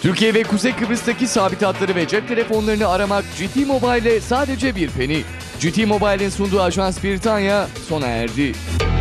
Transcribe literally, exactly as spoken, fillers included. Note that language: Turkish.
Türkiye ve Kuzey Kıbrıs'taki sabit hatları ve cep telefonlarını aramak G T Mobile'le sadece bir penny. G T Mobile'in sunduğu Ajans Britanya sona erdi.